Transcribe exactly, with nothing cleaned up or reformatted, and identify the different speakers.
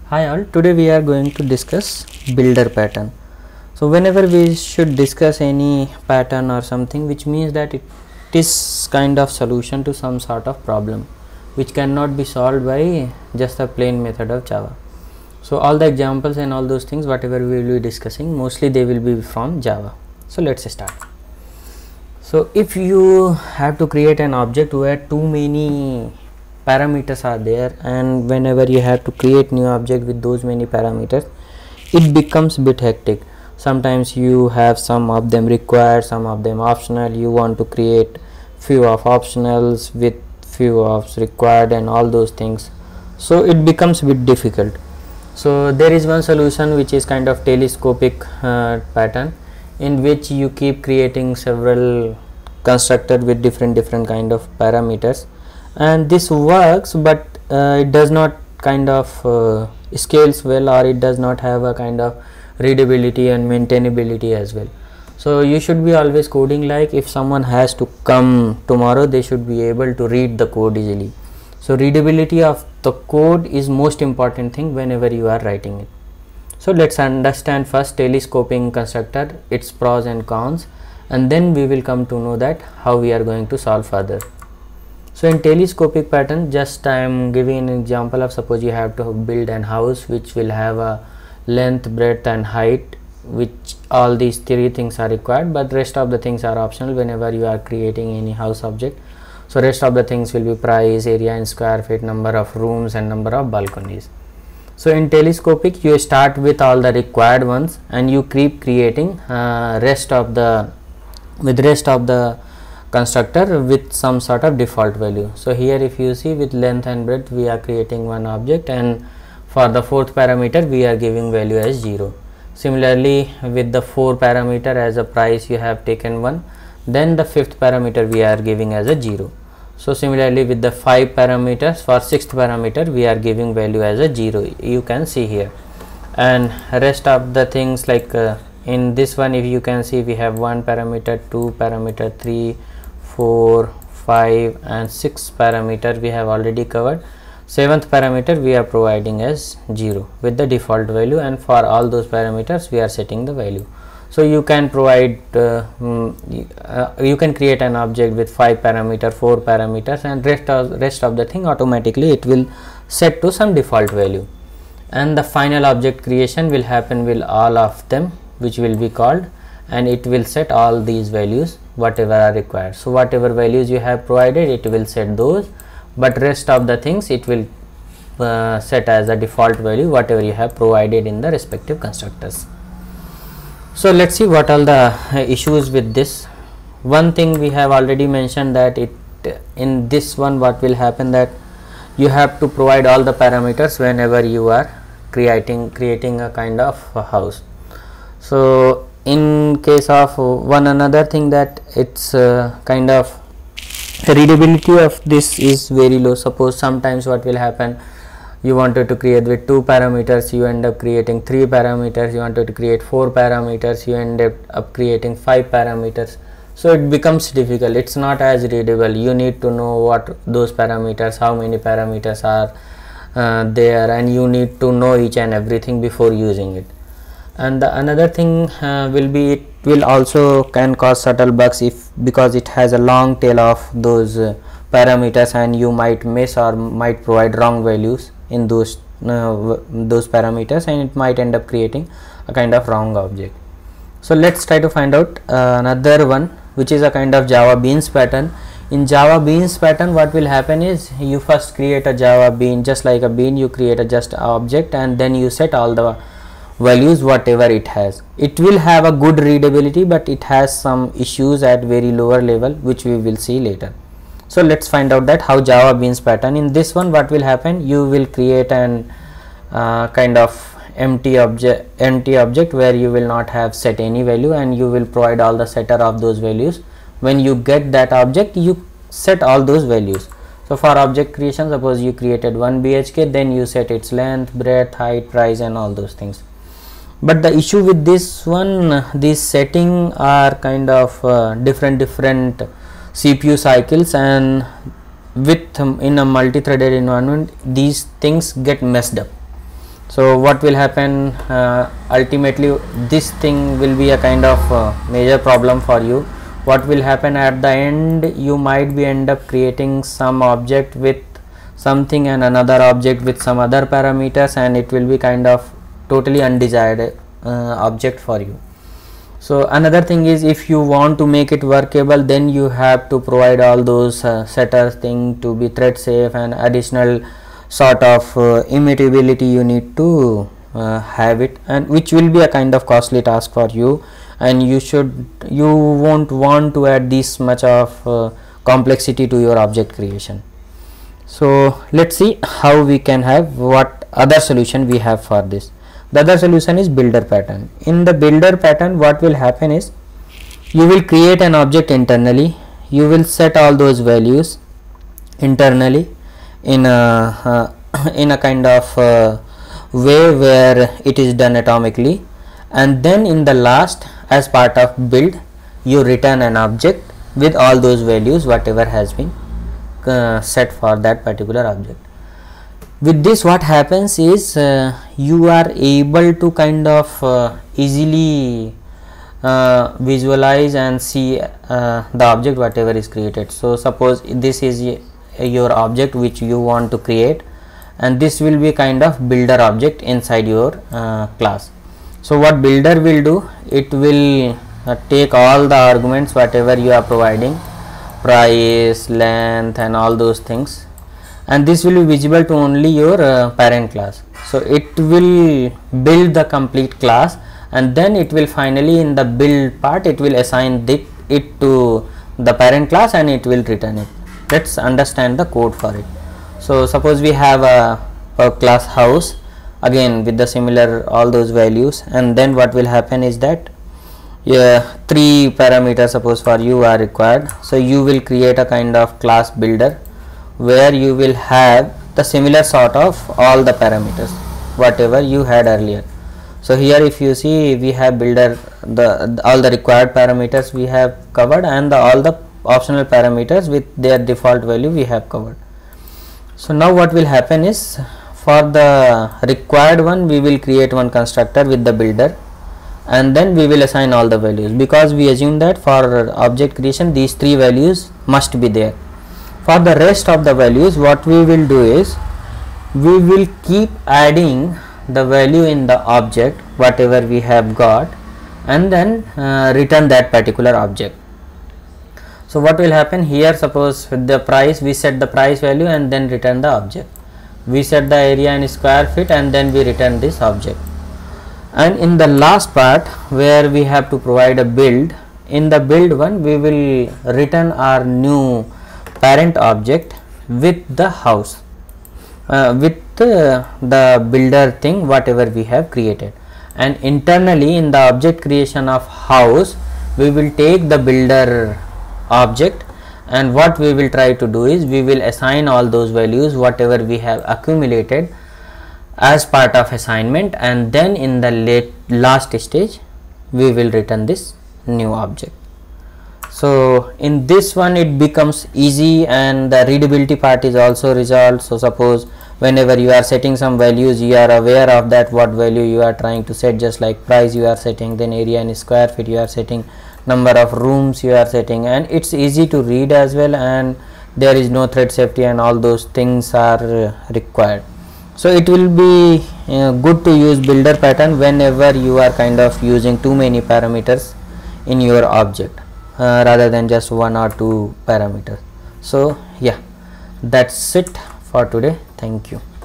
Speaker 1: Hi all, today we are going to discuss builder pattern. So whenever we should discuss any pattern or something, which means that it is kind of solution to some sort of problem which cannot be solved by just a plain method of Java. So all the examples and all those things whatever we will be discussing, mostly they will be from Java. So let's start. So if you have to create an object where too many parameters are there, and whenever you have to create new object with those many parameters, it becomes a bit hectic. Sometimes you have some of them required, some of them optional. You want to create few of optionals with few of required and all those things, so it becomes a bit difficult. So there is one solution which is kind of telescopic uh, pattern, in which you keep creating several constructor with different different kind of parameters, and this works, but uh, it does not kind of uh, scales well, or it does not have a kind of readability and maintainability as well. So you should be always coding like if someone has to come tomorrow, they should be able to read the code easily. So readability of the code is most important thing whenever you are writing it. So let's understand first telescoping constructor, its pros and cons, and then we will come to know that how we are going to solve further. So in telescopic pattern, just I am giving an example of, suppose you have to build an house which will have a length, breadth and height, which all these three things are required, but rest of the things are optional whenever you are creating any house object. So rest of the things will be price, area in square feet, number of rooms and number of balconies. So in telescopic, you start with all the required ones and you keep creating uh, rest of the with rest of the constructor with some sort of default value. So here if you see, with length and breadth we are creating one object, and for the fourth parameter we are giving value as zero. Similarly with the four parameter, as a price you have taken one, then the fifth parameter we are giving as a zero. So similarly with the five parameters, for sixth parameter we are giving value as a zero, you can see here. And rest of the things like uh, in this one, if you can see, we have one parameter, two parameter, three, four, five and six parameter we have already covered. Seventh parameter we are providing as zero with the default value, and for all those parameters we are setting the value. So you can provide uh, uh, you can create an object with five parameter, four parameters, and rest of rest of the thing automatically it will set to some default value, and the final object creation will happen with all of them, which will be called, and it will set all these values whatever are required. So whatever values you have provided, it will set those, but rest of the things it will uh, set as a default value whatever you have provided in the respective constructors. So let's see what all the uh, issues with this. One thing we have already mentioned, that it in this one what will happen, that you have to provide all the parameters whenever you are creating creating a kind of a house. So in case of one another thing, that it's uh, kind of the readability of this is very low. Suppose sometimes what will happen, you wanted to create with two parameters, you end up creating three parameters, you wanted to create four parameters, you end up creating five parameters. So it becomes difficult, it's not as readable. You need to know what those parameters, how many parameters are uh, there, and you need to know each and everything before using it. And the another thing uh, will be, it will also can cause subtle bugs, if because it has a long tail of those uh, parameters, and you might miss or might provide wrong values in those uh, those parameters, and it might end up creating a kind of wrong object. So let's try to find out uh, another one, which is a kind of Java beans pattern. In Java beans pattern, what will happen is, you first create a Java bean, just like a bean you create a just object, and then you set all the values whatever it has. It will have a good readability, but it has some issues at very lower level, which we will see later. So let's find out that how Java beans pattern. In this one what will happen, you will create an uh, kind of empty object empty object where you will not have set any value, and you will provide all the setter of those values. When you get that object, you set all those values. So for object creation, suppose you created one B H K, then you set its length, breadth, height, price and all those things. But the issue with this one, these setting are kind of uh, different different C P U cycles, and with um, in a multi-threaded environment these things get messed up. So what will happen, uh, ultimately this thing will be a kind of uh, major problem for you. What will happen at the end, you might be end up creating some object with something and another object with some other parameters, and it will be kind of totally undesired uh, object for you. So another thing is, if you want to make it workable, then you have to provide all those uh, setters thing to be thread safe, and additional sort of uh, immutability you need to uh, have it, and which will be a kind of costly task for you, and you should you won't want to add this much of uh, complexity to your object creation. So let's see how we can have, what other solution we have for this. The other solution is builder pattern. In the builder pattern, what will happen is, you will create an object internally, you will set all those values internally in a uh, in a kind of uh, way where it is done atomically, and then in the last, as part of build, you return an object with all those values whatever has been uh, set for that particular object. With this, what happens is, uh, you are able to kind of uh, easily uh, visualize and see uh, the object whatever is created. So suppose this is your object which you want to create, and this will be kind of builder object inside your uh, class. So what builder will do, it will uh, take all the arguments whatever you are providing, price, length and all those things, and this will be visible to only your uh, parent class. So it will build the complete class, and then it will finally, in the build part, it will assign the, it to the parent class, and it will return it. Let's understand the code for it. So suppose we have a, a class house, again with the similar all those values, and then what will happen is that, yeah, three parameters suppose for you are required. So you will create a kind of class builder where you will have the similar sort of all the parameters whatever you had earlier. So here if you see, we have builder, the, the all the required parameters we have covered, and the, all the optional parameters with their default value we have covered. So now what will happen is, for the required one we will create one constructor with the builder, and then we will assign all the values, because we assume that for object creation these three values must be there. For the rest of the values, what we will do is, we will keep adding the value in the object whatever we have got, and then uh, return that particular object. So what will happen here, suppose with the price, we set the price value and then return the object. We set the area in square feet and then we return this object. And in the last part where we have to provide a build, in the build one we will return our new parent object with the house, uh, with uh, the builder thing whatever we have created. And internally in the object creation of house, we will take the builder object, and what we will try to do is, we will assign all those values whatever we have accumulated as part of assignment, and then in the late last stage we will return this new object. So in this one it becomes easy, and the readability part is also resolved. So suppose whenever you are setting some values, you are aware of that what value you are trying to set, just like price you are setting, then area in square feet you are setting, number of rooms you are setting, and it's easy to read as well, and there is no thread safety and all those things are uh, required. So it will be uh, good to use builder pattern whenever you are kind of using too many parameters in your object, uh, rather than just one or two parameters. So yeah, that's it for today. Thank you.